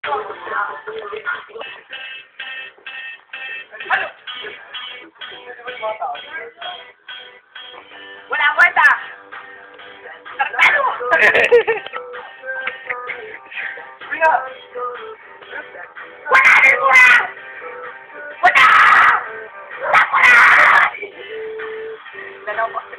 Walang kwenta! Ano? Wala na mura! Wala! Wala! Dalaw pa.